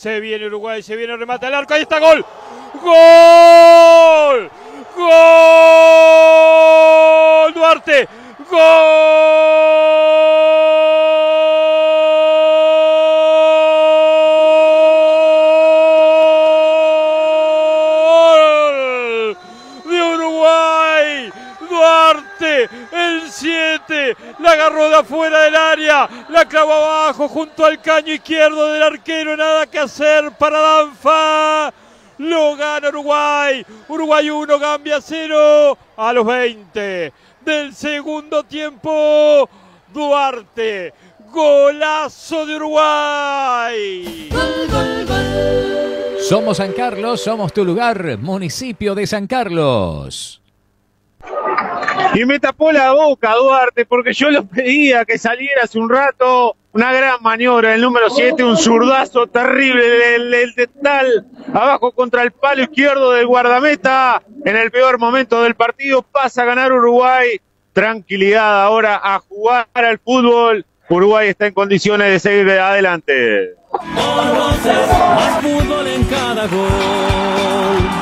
Se viene Uruguay, se viene, remata el arco, ahí está, gol. ¡Gol! ¡Gol! Duarte, ¡gol! De Uruguay, Duarte, el 7, la agarró de afuera del área, la clavó abajo junto al caño izquierdo del arquero, nada que hacer para Danfa. Lo gana Uruguay. Uruguay 1, Gambia 0 a los 20 del segundo tiempo. Duarte, golazo de Uruguay. Gol, gol, gol. Somos San Carlos, somos tu lugar, municipio de San Carlos. Y me tapó la boca Duarte porque yo lo pedía que saliera hace un rato. Una gran maniobra, el número 7, un zurdazo terrible, el de tal, abajo contra el palo izquierdo del guardameta. En el peor momento del partido pasa a ganar Uruguay. Tranquilidad ahora a jugar al fútbol. Uruguay está en condiciones de seguir adelante. Más fútbol en cada gol.